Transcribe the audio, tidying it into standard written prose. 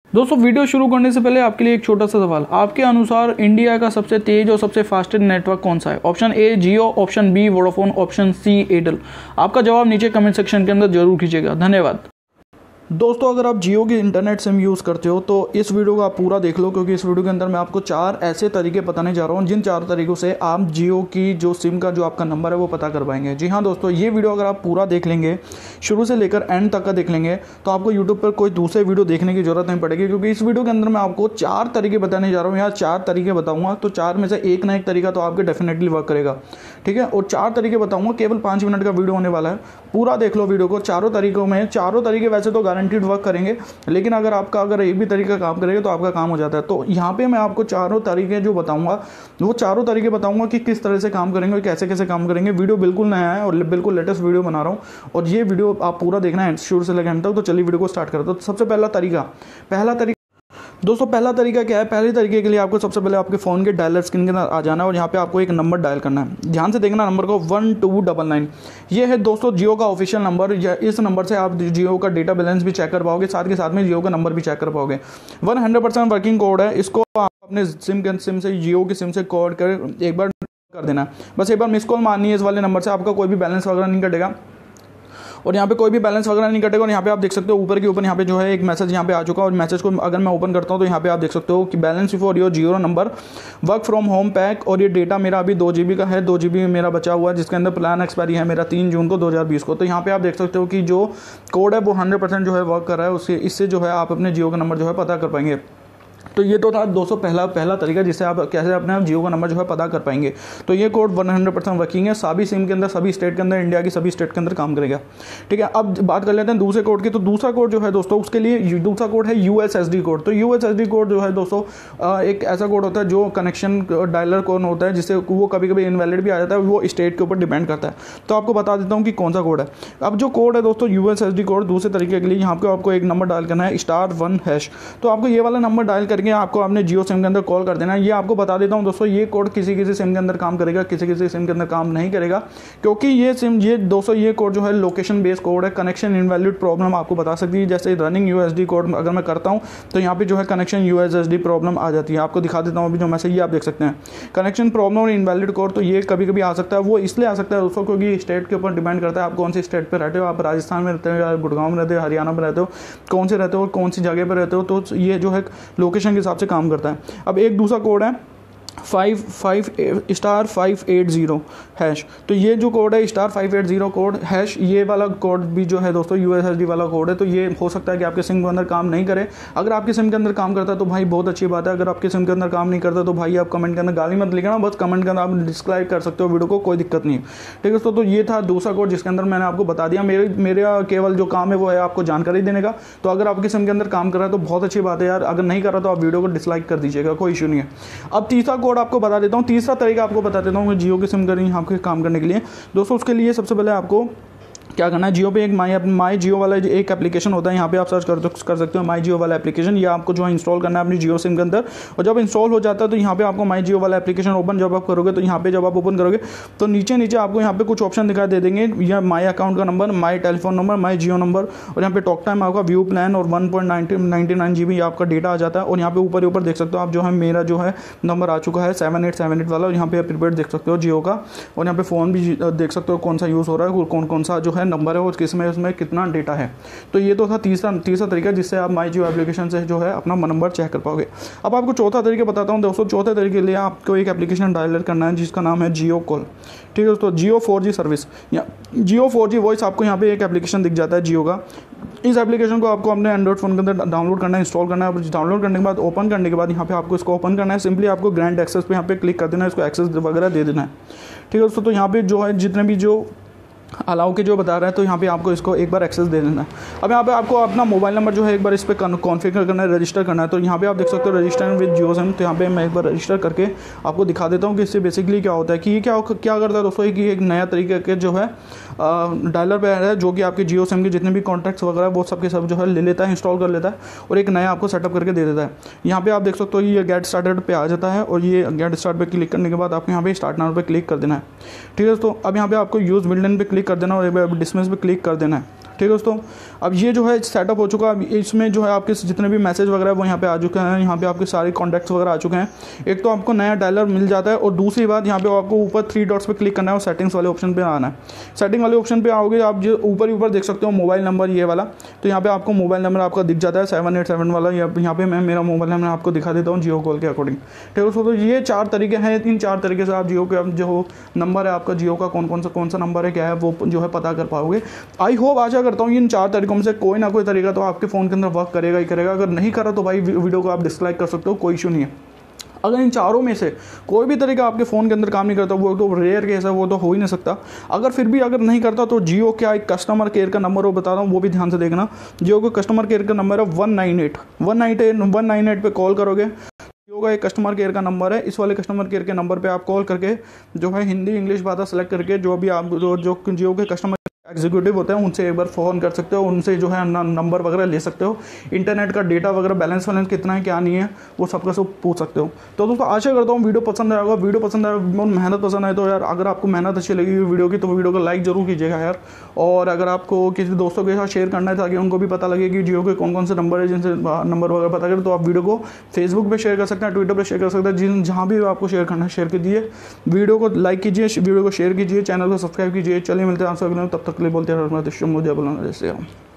दोस्तों वीडियो शुरू करने से पहले आपके लिए एक छोटा सा सवाल। आपके अनुसार इंडिया का सबसे तेज और सबसे फास्टेस्ट नेटवर्क कौन सा है? Option A Jio, option B Vodafone, option C Airtel. आपका जवाब नीचे कमेंट सेक्शन के अंदर जरूर कीजिएगा। धन्यवाद। दोस्तों अगर आप जियो की इंटरनेट सिम यूज़ करते हो तो इस वीडियो को आप पूरा देख लो, क्योंकि इस वीडियो के अंदर मैं आपको 4 ऐसे तरीके बताने जा रहा हूँ जिन 4 तरीकों से आप जियो की जो सिम का जो आपका नंबर है वो पता कर पाएंगे। जी हाँ दोस्तों, ये वीडियो अगर आप पूरा देख लेंगे, शुरू से लेकर एंड तक का देख लेंगे, तो आपको यूट्यूब पर कोई दूसरे वीडियो देखने की जरूरत नहीं पड़ेगी, क्योंकि इस वीडियो के अंदर मैं आपको 4 तरीके बताने जा रहा हूँ। यहाँ 4 तरीके बताऊँगा, तो 4 में से एक ना एक तरीका तो आपके डेफिनेटली वर्क करेगा, ठीक है। और 4 तरीके बताऊँगा, केवल 5 मिनट का वीडियो होने वाला है। पूरा देख लो वीडियो को। चारों तरीकों में, चारों तरीके वैसे तो गारंटीड वर्क करेंगे, लेकिन अगर एक भी तरीका काम करेगा तो आपका काम हो जाता है। तो यहाँ पे मैं आपको चारों तरीके जो बताऊंगा, वो चारों तरीके बताऊंगा कि किस तरह से काम करेंगे और कैसे कैसे काम करेंगे। वीडियो बिल्कुल नया है और बिल्कुल लेटेस्ट वीडियो बना रहा हूँ, और ये वीडियो आप पूरा देखना है शुरू से लेकर अंत तक। तो चलिए वीडियो को स्टार्ट करते हैं। तो सबसे पहला तरीका दोस्तों, पहला तरीका क्या है? पहले तरीके के लिए आपको सबसे पहले आपके फ़ोन के डायलर स्क्रीन के अंदर आ जाना है और यहाँ पे आपको एक नंबर डायल करना है। ध्यान से देखना नंबर को, 1299। ये है दोस्तों जियो का ऑफिशियल नंबर। इस नंबर से आप जियो का डेटा बैलेंस भी चेक कर पाओगे, साथ के साथ में जियो का नंबर भी चेक कर पाओगे। 100% वर्किंग कोड है। इसको आप अपने सिम से, जियो की सिम से कोड कर एक बार कर देना है। बस एक बार मिस कॉल मारनी है इस वाले नंबर से, आपका कोई भी बैलेंस वगैरह नहीं कटेगा। और यहाँ पे कोई भी बैलेंस वगैरह नहीं कटेगा। और यहाँ पे आप देख सकते हो ऊपर के ऊपर यहाँ पे जो है एक मैसेज यहाँ पे आ चुका है, और मैसेज को अगर मैं ओपन करता हूँ तो यहाँ पे आप देख सकते हो कि balance for your Jio number, work from home pack. और ये डेटा मेरा अभी 2 GB का है, 2 GB मेरा बचा हुआ है, जिसके अंदर प्लान एक्सपायरी है मेरा 3 जून को 2020 को। तो यहाँ पे आप देख सकते हो कि जो कोड है वो 100% जो है वर्क कर रहा है। इससे जो है आप अपने जियो का नंबर जो है पता कर पाएंगे। तो ये तो था दोस्तों पहला तरीका, जिससे आप कैसे अपने जियो का नंबर जो है पता कर पाएंगे। तो ये कोड 100% वर्किंग है, सभी सिम के अंदर, सभी स्टेट के अंदर, इंडिया की सभी स्टेट के अंदर काम करेगा, ठीक है। अब बात कर लेते हैं दूसरे कोड की। तो दूसरा कोड जो है दोस्तों, उसके लिए दूसरा कोड है USSD कोड। तो USSD कोड जो है दोस्तों एक ऐसा कोड होता है जो कनेक्शन डायलर कोड होता है, जिससे वो कभी कभी इनवैलिड भी आ जाता है। वो स्टेट के ऊपर डिपेंड करता है। तो आपको बता देता हूँ कि कौन सा कोड है। अब जो कोड है दोस्तों USSD कोड, दूसरे तरीके के लिए यहाँ पे आपको एक नंबर डायल करना है, *1#। तो आपको ये वाला नंबर डायल करके आपको अपने जियो सिम के अंदर कॉल कर देना है। ये आपको बता देता हूं दोस्तों, ये कोड किसी सिम के अंदर काम करेगा, किसी सिम के अंदर काम नहीं करेगा, क्योंकि ये कोड जो है लोकेशन बेस्ड कोड है। कनेक्शन इनवैलिड प्रॉब्लम आपको बता सकती है, जैसे रनिंग USSD कोड अगर मैं करता हूं तो यहाँ पे जो है कनेक्शन USSD प्रॉब्लम आ जाती है। आपको दिखा देता हूँ अभी जो मैसेज, ये आप देख सकते हैं, कनेक्शन प्रॉब्लम और इनवैलिड कोड। तो ये कभी कभी आ सकता है। वो इसलिए आ सकता है दोस्तों क्योंकि स्टेट के ऊपर डिपेंड करता है आप कौन सी स्टेट पर रहते हो। आप राजस्थान में रहते हो या गुड़गांव में रहते हो, हरियाणा में रहते हो, कौन से रहते हो और कौन सी जगह पर रहते हो। तो ये जो है लोकेशन के हिसाब से काम करता है। अब एक दूसरा कोड है 580#। तो ये जो कोड है *580 कोड हैश, ये वाला कोड भी जो है दोस्तों USSD वाला कोड है। तो ये हो सकता है कि आपके सिम के अंदर काम नहीं करे। अगर आपके सिम के अंदर काम करता है तो भाई बहुत अच्छी बात है। अगर आपके सिम के अंदर काम नहीं करता तो भाई आप कमेंट के अंदर गाली मत लिखना, बस कमेंट के अंदर आप डिस्क्राइब कर सकते हो वीडियो को, कोई दिक्कत नहीं है, ठीक है। तो ये था दूसरा कोड जिसके अंदर मैंने आपको बता दिया। मेरा केवल जो काम है वो है आपको जानकारी देने का। तो अगर आपके सिम के अंदर काम कर रहा है तो बहुत अच्छी बात है यार। अगर नहीं कर रहा तो आप वीडियो को डिसलाइक कर दीजिएगा, कोई इशू नहीं है। अब तीसरा कोड आपको बता देता हूँ, तीसरा तरीका आपको बता देता हूँ जियो की सिम करें आपके काम करने के लिए। दोस्तों उसके लिए सबसे पहले आपको क्या करना है, जियो पे एक माई जियो वाला एक एप्लीकेशन होता है। यहाँ पे आप सर्च कर सकते हो माई जियो वाला एप्लीकेशन। ये आपको जो है इंस्टॉल करना है अपनी जियो सिम के अंदर। और जब इंस्टॉल हो जाता है तो यहाँ पे आपको माई जियो वाला एप्लीकेशन ओपन जब आप करोगे तो यहाँ पे जब आप ओपन करोगे तो नीचे आपको यहाँ पे कुछ ऑप्शन दिखाई दे देंगे। या माई अकाउंट का number, my telephone number, my Jio number, और यहाँ पे टॉक टाइम आपका, व्यू प्लान और 1.99 GB आपका डेटा आ जाता है। और यहाँ पे ऊपर देख सकते हो आप जो है मेरा जो है नंबर आ चुका है 7878 वाला। और यहाँ पे प्रीपेड देख सकते हो जियो का। और यहाँ पे फ़ोन भी देख सकते हो कौन सा यूज़ हो रहा है, कौन सा जो है नंबर है और किसमें उसमें कितना डेटा है। तो ये तो था तीसरा तरीका जिससे आप माई जियो एप्लीकेशन से जो है अपना नंबर चेक कर पाओगे। अब आपको चौथा तरीका बताता हूँ दोस्तों। चौथे तरीके के लिए आपको एक एप्लीकेशन डायलर करना है जिसका नाम है जियो कॉल, ठीक है दोस्तों। जियो 4G सर्विस या जियो 4G वॉइस, आपको यहाँ पे एक एप्लीकेशन दिख जाता है जियो का। इस एप्लीकेशन को आपको अपने एंड्रॉइड फ़ोन के अंदर डाउनलोड करना है, इंस्टॉल करना है। डाउनलोड करने के बाद ओपन करने के बाद यहाँ पे आपको इसको ओपन करना है। सिंपली आपको ग्रैंड एक्सेस पे यहाँ पे क्लिक कर देना है, इसको एक्सेस वगैरह दे देना है, ठीक है दोस्तों। तो यहाँ पे जो है जितने भी जो अलाउ के जो बता रहा है तो यहाँ पे आपको इसको एक बार एक्सेस दे देना है। अब यहाँ पे आपको अपना मोबाइल नंबर जो है एक बार इस पर कॉन्फ़िगर करना है, रजिस्टर करना है। तो यहाँ पे आप देख सकते हो रजिस्टर विद जियो सिम। तो यहाँ पे मैं एक बार रजिस्टर करके आपको दिखा देता हूँ कि इससे बेसिकली क्या होता है, कि ये क्या करता है दोस्तों कि एक नया तरीके के जो है डायलर पे है, जो कि आपके जियो सिम के जितने भी कॉन्टैक्ट्स वगैरह वो सब के सब जो है ले लेता है, इंस्टॉल कर लेता है और एक नया आपको सेटअप करके दे देता है। यहाँ पे आप देख सकते हो ये गेट स्टार्टेड पे आ जाता है। और ये गेट स्टार्ट पे क्लिक करने के बाद आपको यहाँ पे स्टार्ट नाउ पे क्लिक कर देना है, ठीक है दोस्तों। अब यहाँ पे आपको यूज़ बिल्डन पे क्लिक कर देना और डिस्मिस पे क्लिक कर देना है, ठीक है दोस्तों, अब ये जो है सेटअप हो चुका है। इसमें जो है आपके जितने भी मैसेज वगैरह वो यहाँ पे आ चुके हैं, यहाँ पे आपके सारे कॉन्टैक्ट्स वगैरह आ चुके हैं। एक तो आपको नया डायलर मिल जाता है, और दूसरी बात यहाँ पे आपको ऊपर 3 डॉट्स पे क्लिक करना है और सेटिंग्स वाले ऑप्शन पे आना है। सेटिंग वाले ऑप्शन पे आओगे, आप जो ऊपर देख सकते हो मोबाइल नंबर ये वाला, तो यहाँ पे आपको मोबाइल नंबर आपका दिख जाता है 787 वाला। यहाँ पे मैं मेरा मोबाइल नंबर आपको दिखा देता हूँ जियो कॉल के अकॉर्डिंग। ठीक है दोस्तों, तो ये 4 तरीके हैं। इन 4 तरीके से आप जियो का जो नंबर है आपका जियो का कौन सा नंबर है क्या है वो जो है पता कर पाओगे। आई होप, आशा करता हूँ इन 4 तरीकों में से कोई ना कोई तरीका तो आपके फ़ोन के अंदर वर्क करेगा ही करेगा। अगर नहीं करा तो भाई वीडियो को आप डिसलाइक कर सकते हो, कोई इशू नहीं है। अगर इन चारों में से कोई भी तरीका आपके फ़ोन के अंदर काम नहीं करता, वो तो रेयर केस है, वो तो हो ही नहीं सकता। अगर फिर भी अगर नहीं करता तो जियो का एक कस्टमर केयर का नंबर वो बता रहा हूँ, वो भी ध्यान से देखना। जियो का कस्टमर केयर का नंबर है 198 पे कॉल करोगे। जियो का एक कस्टमर केयर का नंबर है, इस वाले कस्टमर केयर के नंबर पे आप कॉल करके जो है हिंदी इंग्लिश भाषा सेलेक्ट करके जो भी आप जो जियो के कस्टमर एग्जीक्यूटिव होते हैं उनसे एक बार फ़ोन कर सकते हो, उनसे जो है नंबर वगैरह ले सकते हो, इंटरनेट का डेटा वगैरह बैलेंस कितना है क्या नहीं है वो सबका सब पूछ सकते हो। तो दोस्तों आशा करता हूँ वीडियो पसंद आएगा। वीडियो पसंद आएगा, मेहनत पसंद आए तो यार, अगर आपको मेहनत अच्छी लगी वीडियो की तो वीडियो को लाइक जरूर कीजिएगा यार। और अगर आपको किसी दोस्तों के साथ शेयर करना है ताकि उनको भी पता लगे कि जियो के कौन से नंबर है, जिनसे नंबर वगैरह पता करें, तो आप वीडियो को फेसबुक पर शेयर कर सकते हैं, ट्विटर पर शेयर कर सकते हैं, जहाँ भी आपको शेयर करना है शेयर कीजिए। वीडियो को लाइक कीजिए, वीडियो को शेयर कीजिए, चैनल को सब्सक्राइब कीजिए। चलिए मिलते हैं आपसे अगले, तब तक के लिए बोलते हैं मुझे बोलना जैसे हम।